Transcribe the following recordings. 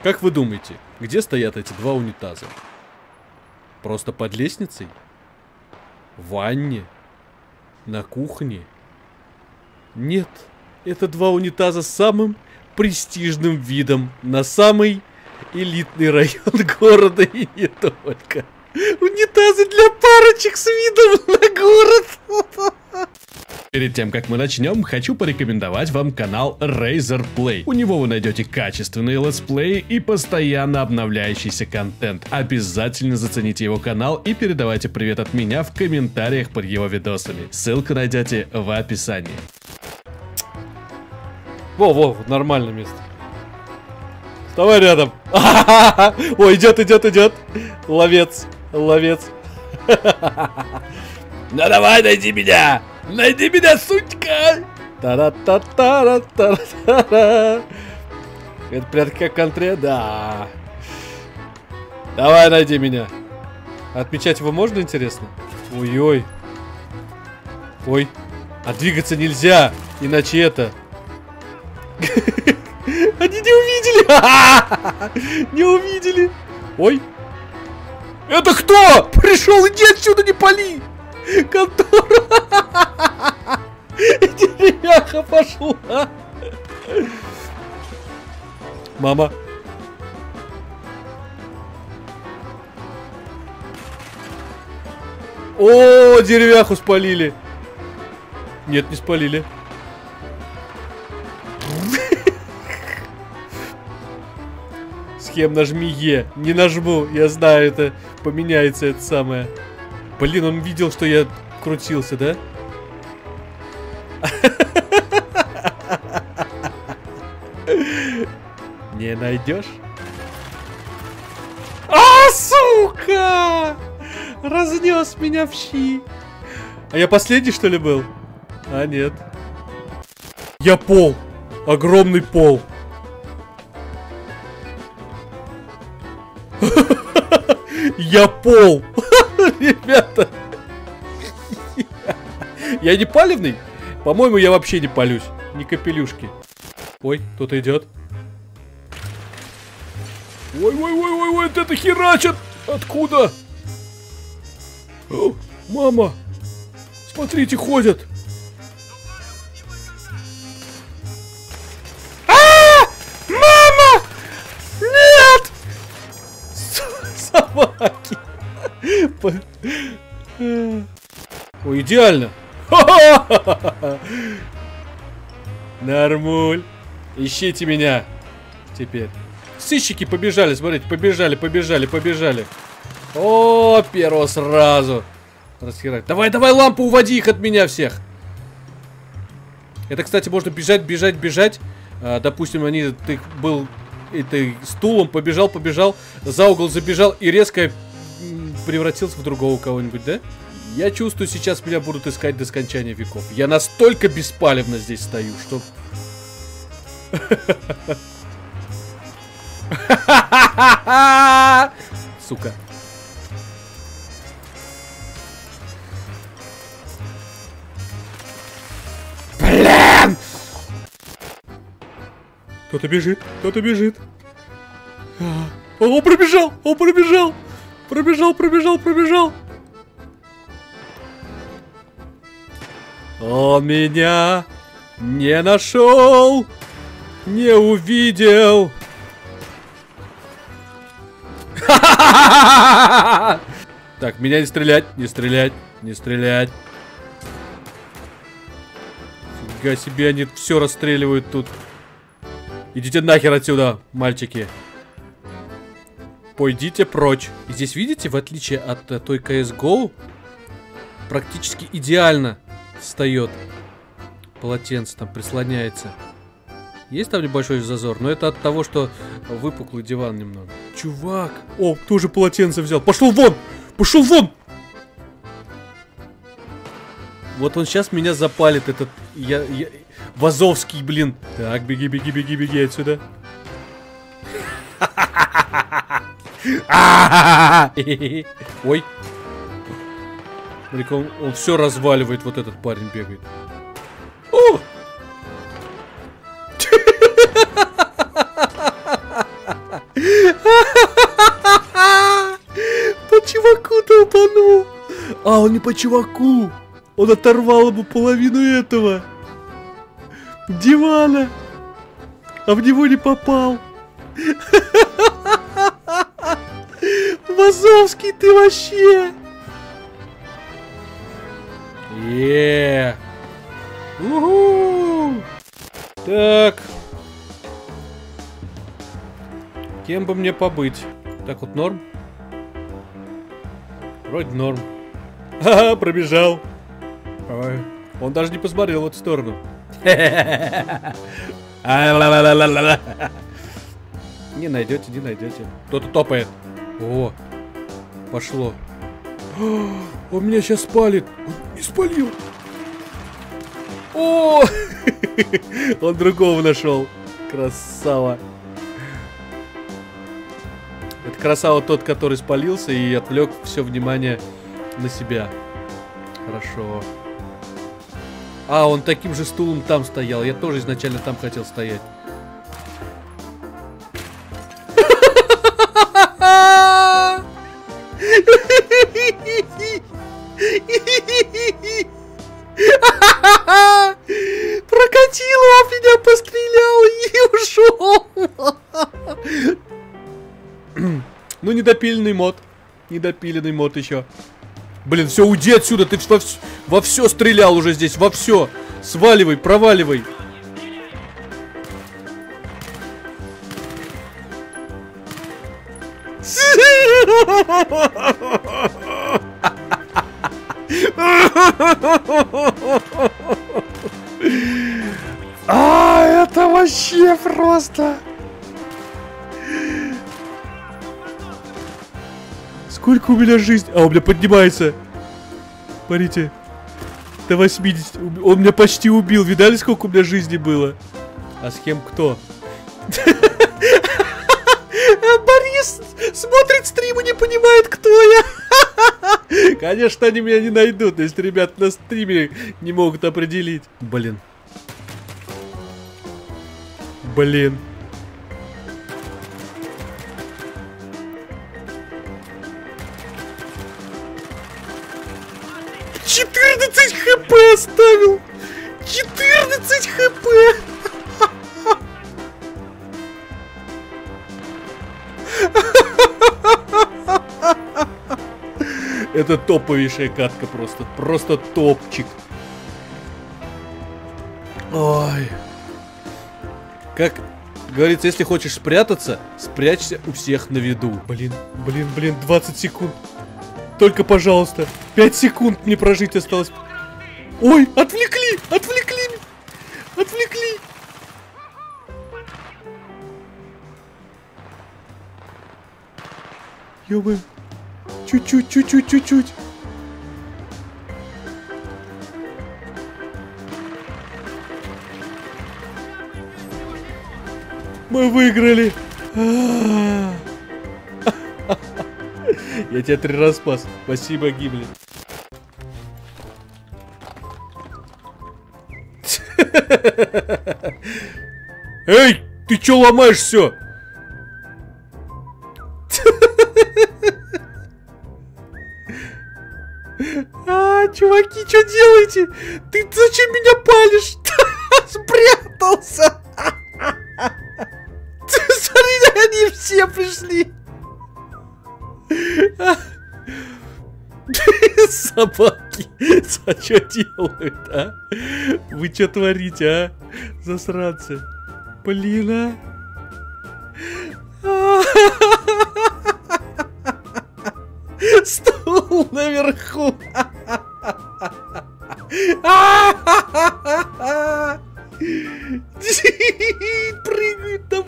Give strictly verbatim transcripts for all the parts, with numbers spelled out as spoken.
Как вы думаете, где стоят эти два унитаза? Просто под лестницей? В ванне? На кухне? Нет, это два унитаза с самым престижным видом на самый элитный район города и не только. Унитазы для парочек с видом на город. Перед тем, как мы начнем, хочу порекомендовать вам канал Razer Play. У него вы найдете качественные летсплеи и постоянно обновляющийся контент. Обязательно зацените его канал и передавайте привет от меня в комментариях под его видосами. Ссылку найдете в описании. Во-во, нормальное место. Вставай рядом. Ой, идет, идет, идет. Ловец, ловец. Ну давай, найди меня. Найди меня, сучка! Та-ра-та-та-ра-та-ра-та-ра. Это прям как контре, да. Давай, найди меня. Отмечать его можно, интересно? Ой-ой. Ой. А двигаться нельзя, иначе это... Они не увидели! Не увидели! Ой! Это кто? Пришел, иди отсюда, не пали! Контора! Деревяха пошла! Мама! О, деревяху спалили! Нет, не спалили. Схем нажми Е. Не нажму, я знаю, это поменяется это самое. Блин, он видел, что я крутился, да? Не найдешь? А, сука! Разнес меня в щи. А я последний, что ли, был? А, нет. Я пол. Огромный пол. Я пол. Ребята. Я не палевный? По-моему, я вообще не палюсь. Ни капелюшки. Ой, кто-то идет. Ой-ой-ой-ой, вот это херачат. Откуда? О, мама. Смотрите, ходят. А! Мама! Нет! Собаки. Ой, идеально. Нормуль. Ищите меня. Теперь. Сыщики побежали, смотрите, побежали, побежали, побежали. О, первого сразу. Расхерать. Давай, давай, лампу, уводи их от меня всех. Это, кстати, можно бежать, бежать, бежать. А, допустим, они, ты был этой стулом, побежал, побежал, за угол забежал и резко превратился в другого кого-нибудь, да? Я чувствую, сейчас меня будут искать до скончания веков. Я настолько беспалевно здесь стою, что... Сука. Блин! Кто-то бежит, кто-то бежит. О, пробежал, о, пробежал. Пробежал, пробежал, пробежал. Он меня не нашел, не увидел. Так, меня не стрелять, не стрелять, не стрелять. Фига себе, они все расстреливают тут. Идите нахер отсюда, мальчики. Пойдите прочь. И здесь, видите, в отличие от uh, той си эс го, практически идеально встает полотенце, там прислоняется. Есть там небольшой зазор, но это от того, что выпуклый диван немного. Чувак! О, тоже полотенце взял. Пошел вон! Пошел вон! Вот он сейчас меня запалит, этот я, я, Вазовский, блин. Так, беги, беги, беги, беги отсюда. Ой. Он, он все разваливает, вот этот парень бегает. О! по чуваку. Он оторвал ему половину этого дивана, а в него не попал. Вазовский, ты вообще. Еее. Уху. Так. Кем бы мне побыть? Так вот норм? Вроде норм. Ха-ха, пробежал. Ой. Он даже не посмотрел в эту сторону. Не найдете, не найдете. Кто-то топает. О, пошло. Он меня сейчас спалит. Он не спалил. О, он другого нашел. Красава. Это красава тот, который спалился и отвлек все внимание на себя. Хорошо. А, он таким же стулом там стоял. Я тоже изначально там хотел стоять. Прокатило, он меня пострелял и ушел. Ну, недопиленный мод. Недопиленный мод еще. Блин, все, уйди отсюда. Ты во, вс во все стрелял уже здесь. Во все. Сваливай, проваливай. А, это вообще просто. Сколько у меня жизни? А, у меня поднимается. Смотрите. До восьмидесяти. Он меня почти убил. Видали, сколько у меня жизни было? А с кем кто? Борис смотрит стрим и не понимает, кто я. Конечно, они меня не найдут, если ребят на стриме не могут определить. Блин. Блин. четырнадцать хп оставил! четырнадцать хп! Это топовейшая катка просто. Просто топчик. Ой. Как говорится, если хочешь спрятаться, спрячься у всех на виду. Блин, блин, блин, двадцать секунд. Только, пожалуйста, пять секунд мне прожить осталось. Ой, отвлекли, отвлекли, отвлекли. Ёбы. Чуть-чуть, чуть-чуть, чуть-чуть. Мы выиграли. Я тебя три раза спас. Спасибо, Гимли. Эй, ты чё ломаешь все? А, чуваки, что делаете? Ты зачем меня палишь? Спрятался. Смотри, они все пришли. Собаки, а что делают, а? Вы что творите, а? Засранцы. Блин, а? Стул наверху. Прыгают там.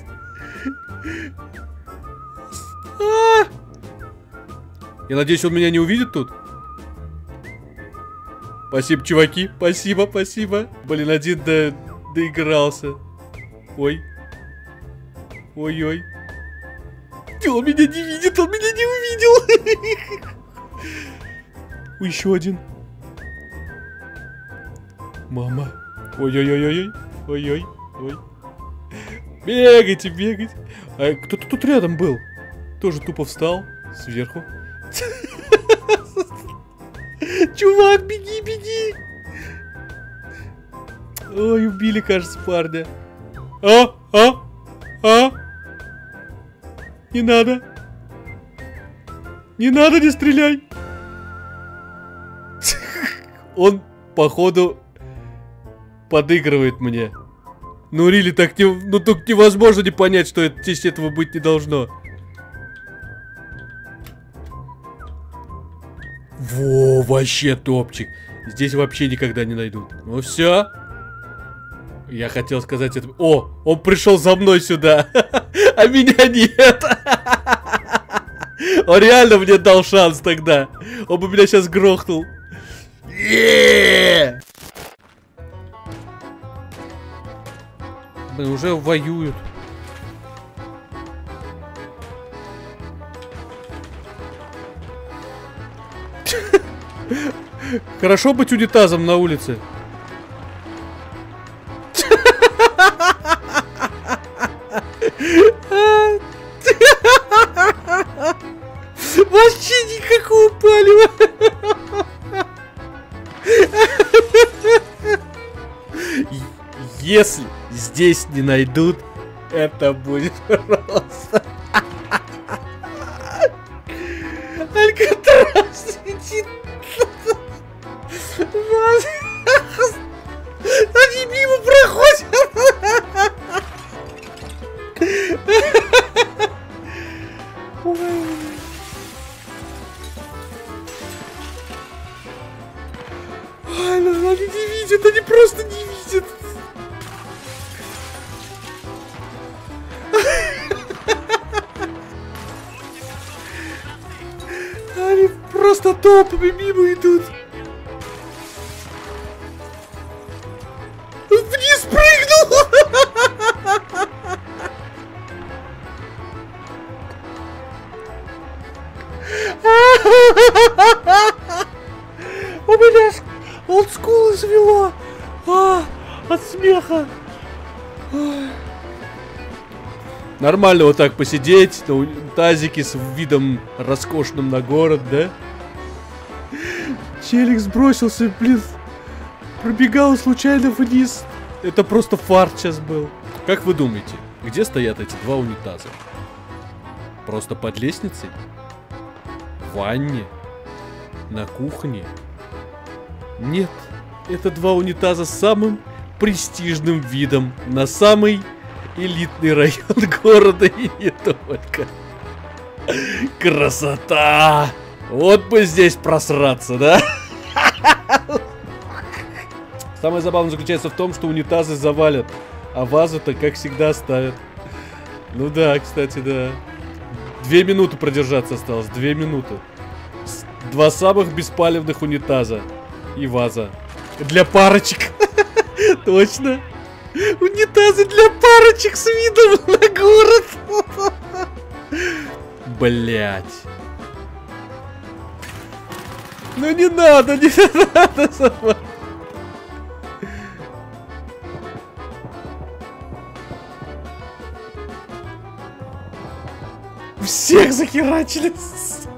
Я надеюсь, он меня не увидит тут. Спасибо, чуваки. Спасибо, спасибо. Блин, один до... доигрался. Ой. Ой-ой. Он меня не видит, он меня не увидел. Еще один. Мама. Ой-ой-ой-ой. Ой-ой. Ой. Бегайте, бегайте. А кто-то тут рядом был. Тоже тупо встал сверху. Чувак, беги, беги. Ой, убили, кажется, парня. А, а, а. Не надо. Не надо, не стреляй. Он, походу, подыгрывает мне. Ну, Рили, так не, ну, так невозможно не понять, что это, здесь этого быть не должно. Во, вообще топчик. Здесь вообще никогда не найдут. Ну все. Я хотел сказать это. О, он пришел за мной сюда. А меня нет. Он реально мне дал шанс тогда. Он бы меня сейчас грохнул. Блин, уже воюют. Хорошо быть унитазом на улице. Вообще никакого палева. Если здесь не найдут, это будет просто. Алькатрас летит. Они мимо проходят. Ай, ну, они не видят, они просто не видят. Они просто толпами мимо идут. Вниз прыгнул! У меня олдскул извело. А, от смеха. Нормально вот так посидеть на тазике с видом роскошным на город, да? Челик сбросился, блин. Пробегал случайно вниз. Это просто фарт сейчас был. Как вы думаете, где стоят эти два унитаза? Просто под лестницей? В ванне? На кухне? Нет, это два унитаза с самым престижным видом на самый элитный район города и не только. Красота! Вот бы здесь просраться, да? Самое забавное заключается в том, что унитазы завалят, а вазу-то, как всегда, оставят. Ну да, кстати, да. Две минуты продержаться осталось, две минуты. Два самых беспалевных унитаза и ваза. Для парочек. Точно. Унитазы для парочек с видом на город. Блять. Ну не надо, не надо сама. Всех захерачили.